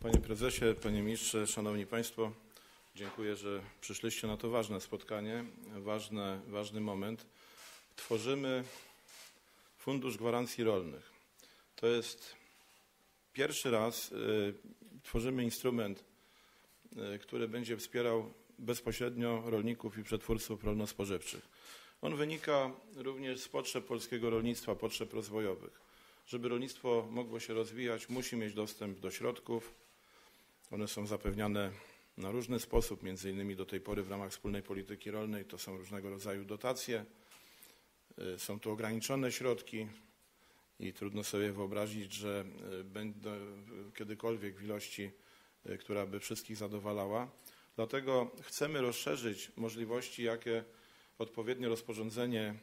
Panie prezesie, panie ministrze, szanowni państwo, dziękuję, że przyszliście na to ważne spotkanie, ważny moment. Tworzymy Fundusz Gwarancji Rolnych. To jest pierwszy raz, tworzymy instrument, który będzie wspierał bezpośrednio rolników i przetwórców rolno-spożywczych. On wynika również z potrzeb polskiego rolnictwa, potrzeb rozwojowych. Żeby rolnictwo mogło się rozwijać, musi mieć dostęp do środków. One są zapewniane na różny sposób, między innymi do tej pory w ramach wspólnej polityki rolnej to są różnego rodzaju dotacje, są to ograniczone środki i trudno sobie wyobrazić, że będą kiedykolwiek w ilości, która by wszystkich zadowalała. Dlatego chcemy rozszerzyć możliwości, jakie odpowiednie rozporządzenie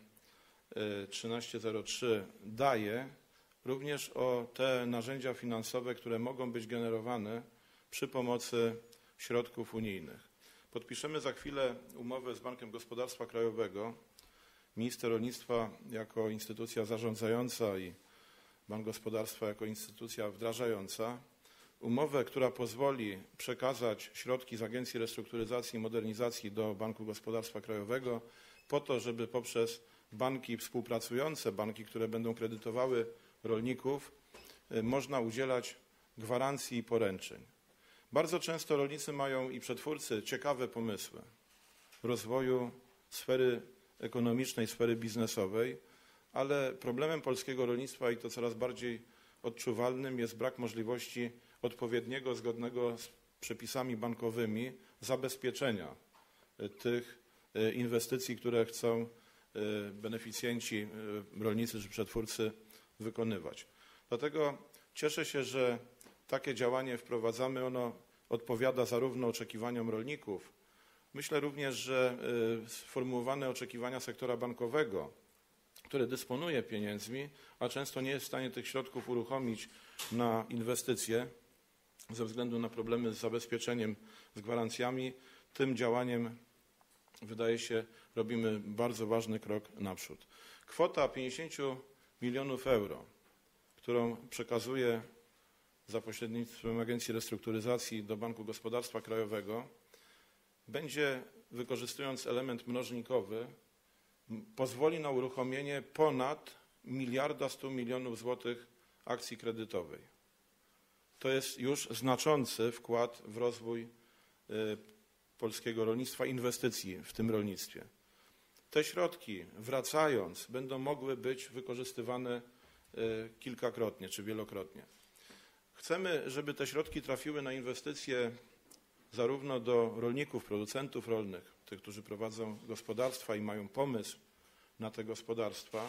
1303 daje, również o te narzędzia finansowe, które mogą być generowane przy pomocy środków unijnych. Podpiszemy za chwilę umowę z Bankiem Gospodarstwa Krajowego. Minister rolnictwa jako instytucja zarządzająca i Bank Gospodarstwa jako instytucja wdrażająca. Umowę, która pozwoli przekazać środki z Agencji Restrukturyzacji i Modernizacji do Banku Gospodarstwa Krajowego po to, żeby poprzez banki współpracujące, banki, które będą kredytowały rolników, można udzielać gwarancji i poręczeń. Bardzo często rolnicy mają i przetwórcy ciekawe pomysły rozwoju sfery ekonomicznej, sfery biznesowej, ale problemem polskiego rolnictwa i to coraz bardziej odczuwalnym jest brak możliwości odpowiedniego, zgodnego z przepisami bankowymi zabezpieczenia tych inwestycji, które chcą beneficjenci, rolnicy czy przetwórcy wykonywać. Dlatego cieszę się, że takie działanie wprowadzamy, ono odpowiada zarówno oczekiwaniom rolników. Myślę również, że sformułowane oczekiwania sektora bankowego, który dysponuje pieniędzmi, a często nie jest w stanie tych środków uruchomić na inwestycje ze względu na problemy z zabezpieczeniem, z gwarancjami, tym działaniem, wydaje się, robimy bardzo ważny krok naprzód. Kwota 50 milionów euro, którą przekazuje za pośrednictwem Agencji Restrukturyzacji do Banku Gospodarstwa Krajowego, będzie, wykorzystując element mnożnikowy, pozwoli na uruchomienie ponad 1,1 mld złotych akcji kredytowej. To jest już znaczący wkład w rozwój polskiego rolnictwa, inwestycji w tym rolnictwie. Te środki, wracając, będą mogły być wykorzystywane kilkakrotnie czy wielokrotnie. Chcemy, żeby te środki trafiły na inwestycje zarówno do rolników, producentów rolnych, tych, którzy prowadzą gospodarstwa i mają pomysł na te gospodarstwa,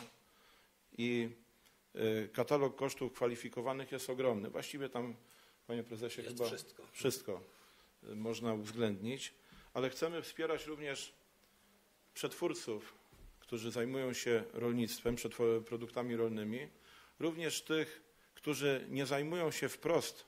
i katalog kosztów kwalifikowanych jest ogromny. Właściwie tam, panie prezesie, jest chyba wszystko można uwzględnić, ale chcemy wspierać również przetwórców, którzy zajmują się rolnictwem, produktami rolnymi, również tych, którzy nie zajmują się wprost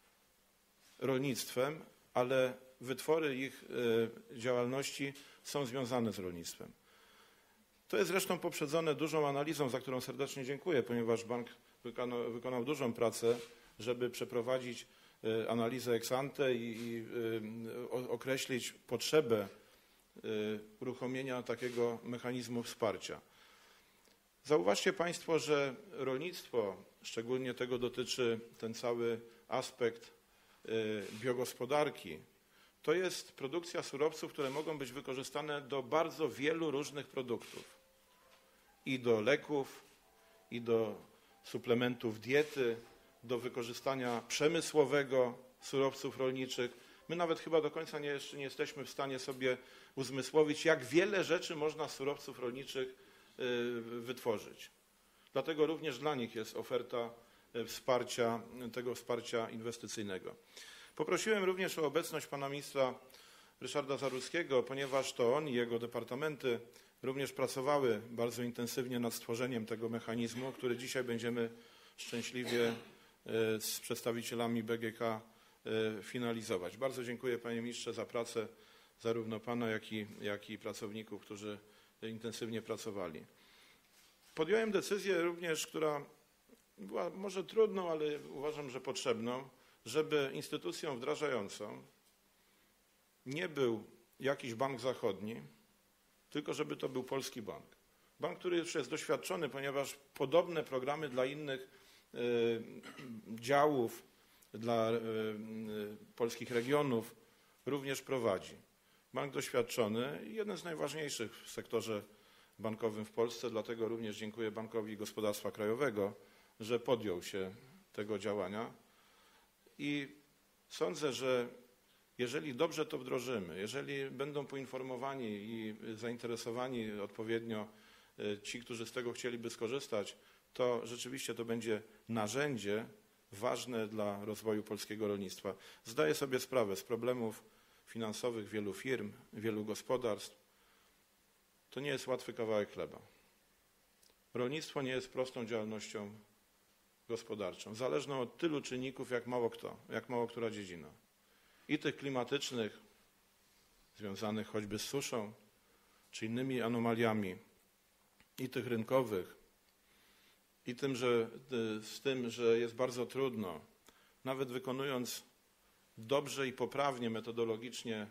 rolnictwem, ale wytwory ich działalności są związane z rolnictwem. To jest zresztą poprzedzone dużą analizą, za którą serdecznie dziękuję, ponieważ bank wykonał dużą pracę, żeby przeprowadzić analizę ex ante i określić potrzebę uruchomienia takiego mechanizmu wsparcia. Zauważcie państwo, że rolnictwo, szczególnie tego dotyczy ten cały aspekt biogospodarki, to jest produkcja surowców, które mogą być wykorzystane do bardzo wielu różnych produktów. I do leków, i do suplementów diety, do wykorzystania przemysłowego surowców rolniczych. My nawet chyba do końca jeszcze nie jesteśmy w stanie sobie uzmysłowić, jak wiele rzeczy można z surowców rolniczych wytworzyć. Dlatego również dla nich jest oferta tego wsparcia inwestycyjnego. Poprosiłem również o obecność pana ministra Ryszarda Zarudzkiego, ponieważ to on i jego departamenty również pracowały bardzo intensywnie nad stworzeniem tego mechanizmu, który dzisiaj będziemy szczęśliwie z przedstawicielami BGK finalizować. Bardzo dziękuję, panie ministrze, za pracę zarówno pana, jak i pracowników, którzy intensywnie pracowali. Podjąłem decyzję również, która była może trudną, ale uważam, że potrzebną, żeby instytucją wdrażającą nie był jakiś bank zachodni, tylko żeby to był polski bank. Bank, który już jest doświadczony, ponieważ podobne programy dla innych działów, dla polskich regionów również prowadzi. Bank doświadczony i jeden z najważniejszych w sektorze bankowym w Polsce, dlatego również dziękuję Bankowi Gospodarstwa Krajowego, że podjął się tego działania i sądzę, że jeżeli dobrze to wdrożymy, jeżeli będą poinformowani i zainteresowani odpowiednio ci, którzy z tego chcieliby skorzystać, to rzeczywiście to będzie narzędzie ważne dla rozwoju polskiego rolnictwa. Zdaję sobie sprawę z problemów finansowych wielu firm, wielu gospodarstw. To nie jest łatwy kawałek chleba. Rolnictwo nie jest prostą działalnością gospodarczą, zależną od tylu czynników jak mało która dziedzina. I tych klimatycznych, związanych choćby z suszą, czy innymi anomaliami, i tych rynkowych, i z tym, że jest bardzo trudno, nawet wykonując dobrze i poprawnie metodologicznie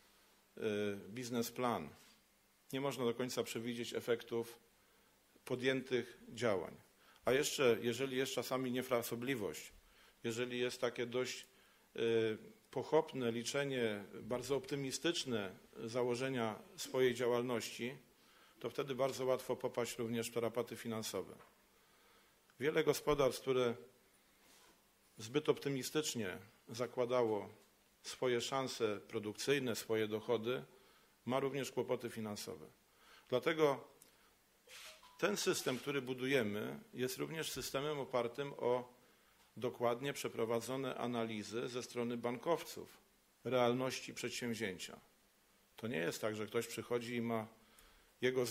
biznesplan, nie można do końca przewidzieć efektów podjętych działań. A jeszcze, jeżeli jest czasami niefrasobliwość, jeżeli jest takie dość pochopne liczenie, bardzo optymistyczne założenia swojej działalności, to wtedy bardzo łatwo popaść również w tarapaty finansowe. Wiele gospodarstw, które zbyt optymistycznie zakładało swoje szanse produkcyjne, swoje dochody, ma również kłopoty finansowe. Dlatego ten system, który budujemy, jest również systemem opartym o dokładnie przeprowadzone analizy ze strony bankowców realności przedsięwzięcia. To nie jest tak, że ktoś przychodzi i ma jego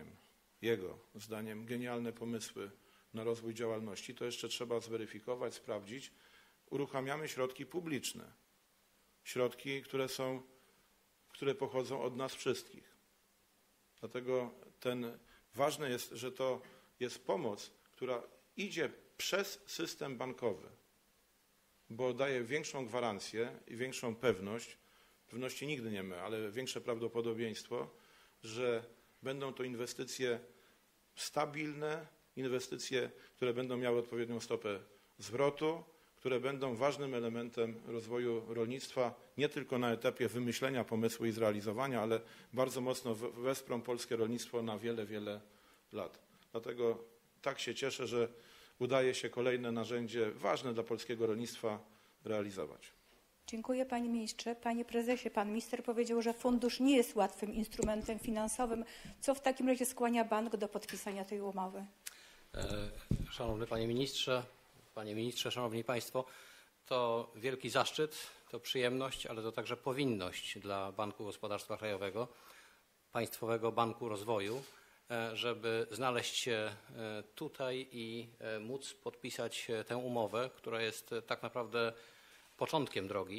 zdaniem genialne pomysły na rozwój działalności. To jeszcze trzeba zweryfikować, sprawdzić. Uruchamiamy środki publiczne. Środki, które pochodzą od nas wszystkich. Dlatego ważne jest, że to jest pomoc, która idzie przez system bankowy, bo daje większą gwarancję i większą pewność, pewności nigdy nie ma, ale większe prawdopodobieństwo, że będą to inwestycje stabilne, inwestycje, które będą miały odpowiednią stopę zwrotu, które będą ważnym elementem rozwoju rolnictwa, nie tylko na etapie wymyślenia pomysłu i zrealizowania, ale bardzo mocno wesprą polskie rolnictwo na wiele, wiele lat. Dlatego tak się cieszę, że udaje się kolejne narzędzie ważne dla polskiego rolnictwa realizować. Dziękuję panie ministrze. Panie prezesie, pan minister powiedział, że fundusz nie jest łatwym instrumentem finansowym. Co w takim razie skłania bank do podpisania tej umowy? Szanowny panie ministrze, szanowni państwo, to wielki zaszczyt, to przyjemność, ale to także powinność dla Banku Gospodarstwa Krajowego, Państwowego Banku Rozwoju, żeby znaleźć się tutaj i móc podpisać tę umowę, która jest tak naprawdę początkiem drogi.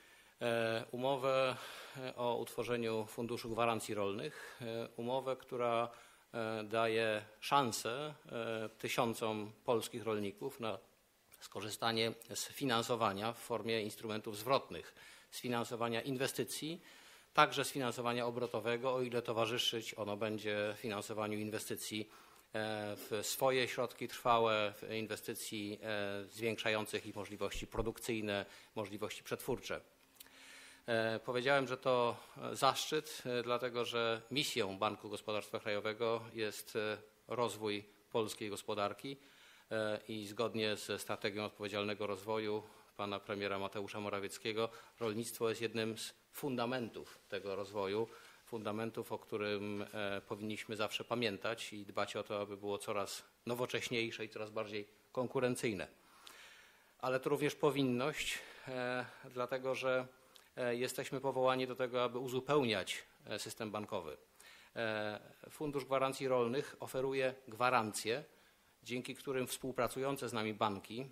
Umowę o utworzeniu Funduszu Gwarancji Rolnych, umowę, która daje szansę tysiącom polskich rolników na skorzystanie z finansowania w formie instrumentów zwrotnych, z finansowania inwestycji, także z finansowania obrotowego, o ile towarzyszyć ono będzie finansowaniu inwestycji w swoje środki trwałe, w inwestycji zwiększających ich możliwości produkcyjne, możliwości przetwórcze. Powiedziałem, że to zaszczyt, dlatego że misją Banku Gospodarstwa Krajowego jest rozwój polskiej gospodarki i zgodnie ze strategią odpowiedzialnego rozwoju pana premiera Mateusza Morawieckiego rolnictwo jest jednym z fundamentów tego rozwoju, fundamentów, o którym powinniśmy zawsze pamiętać i dbać o to, aby było coraz nowocześniejsze i coraz bardziej konkurencyjne. Ale to również powinność, dlatego że jesteśmy powołani do tego, aby uzupełniać system bankowy. Fundusz Gwarancji Rolnych oferuje gwarancje, dzięki którym współpracujące z nami banki,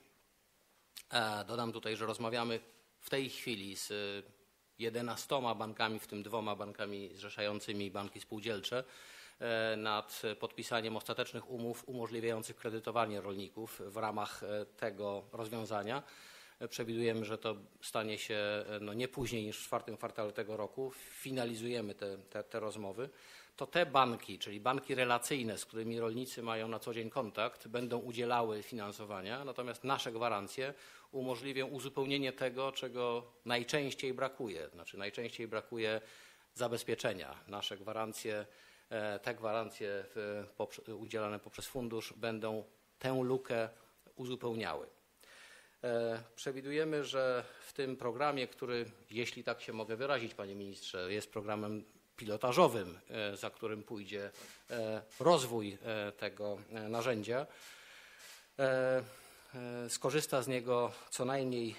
dodam tutaj, że rozmawiamy w tej chwili z 11 bankami, w tym 2 bankami zrzeszającymi banki spółdzielcze, nad podpisaniem ostatecznych umów umożliwiających kredytowanie rolników w ramach tego rozwiązania. Przewidujemy, że to stanie się nie później niż w czwartym kwartale tego roku. Finalizujemy te rozmowy. To te banki, czyli banki relacyjne, z którymi rolnicy mają na co dzień kontakt, będą udzielały finansowania, natomiast nasze gwarancje umożliwią uzupełnienie tego, czego najczęściej brakuje. Znaczy najczęściej brakuje zabezpieczenia. Nasze gwarancje, te gwarancje udzielane poprzez fundusz będą tę lukę uzupełniały. Przewidujemy, że w tym programie, który, jeśli tak się mogę wyrazić, panie ministrze, jest programem pilotażowym, za którym pójdzie rozwój tego narzędzia, skorzysta z niego co najmniej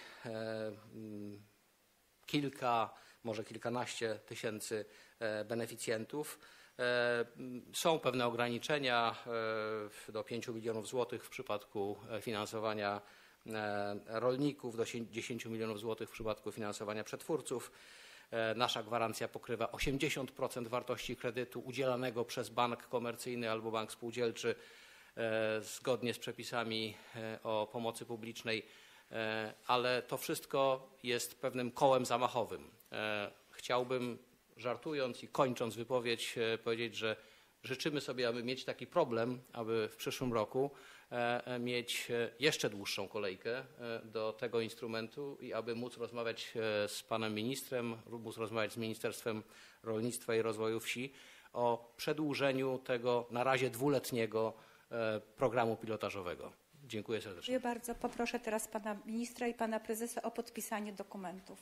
kilka, może kilkanaście tysięcy beneficjentów. Są pewne ograniczenia do 5 milionów złotych w przypadku finansowania rolników, do 10 milionów złotych w przypadku finansowania przetwórców. Nasza gwarancja pokrywa 80% wartości kredytu udzielanego przez bank komercyjny albo bank spółdzielczy zgodnie z przepisami o pomocy publicznej, ale to wszystko jest pewnym kołem zamachowym. Chciałbym, żartując i kończąc wypowiedź, powiedzieć, że życzymy sobie, aby mieć taki problem, aby w przyszłym roku mieć jeszcze dłuższą kolejkę do tego instrumentu i aby móc rozmawiać z panem ministrem, móc rozmawiać z Ministerstwem Rolnictwa i Rozwoju Wsi o przedłużeniu tego na razie 2-letniego programu pilotażowego. Dziękuję serdecznie. Dziękuję bardzo. Poproszę teraz pana ministra i pana prezesa o podpisanie dokumentów.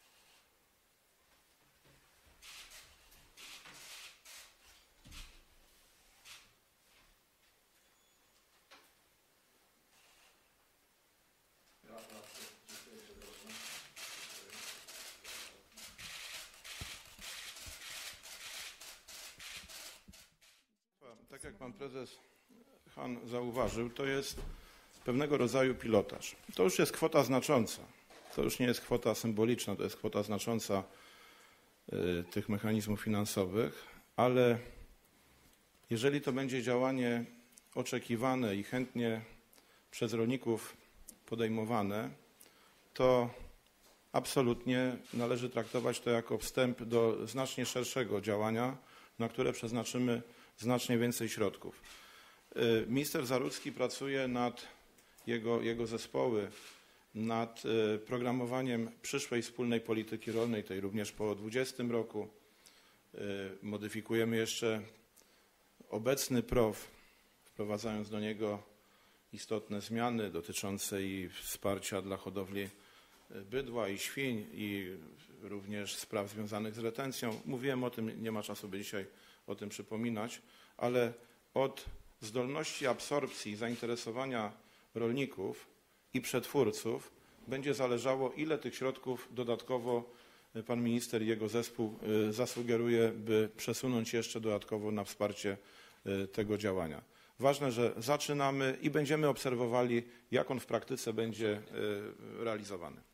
Tak jak pan prezes Han zauważył, to jest pewnego rodzaju pilotaż. To już jest kwota znacząca. To już nie jest kwota symboliczna, to jest kwota znacząca tych mechanizmów finansowych, ale jeżeli to będzie działanie oczekiwane i chętnie przez rolników podejmowane, to absolutnie należy traktować to jako wstęp do znacznie szerszego działania, na które przeznaczymy znacznie więcej środków. Minister Zarudzki pracuje jego zespoły nad programowaniem przyszłej wspólnej polityki rolnej, tej również po 2020 roku. Modyfikujemy jeszcze obecny PROW, wprowadzając do niego istotne zmiany dotyczące i wsparcia dla hodowli bydła i świń i również spraw związanych z retencją. Mówiłem o tym, nie ma czasu, by dzisiaj o tym przypominać, ale od zdolności absorpcji, zainteresowania rolników i przetwórców będzie zależało, ile tych środków dodatkowo pan minister i jego zespół zasugeruje, by przesunąć jeszcze dodatkowo na wsparcie tego działania. Ważne, że zaczynamy i będziemy obserwowali, jak on w praktyce będzie realizowany.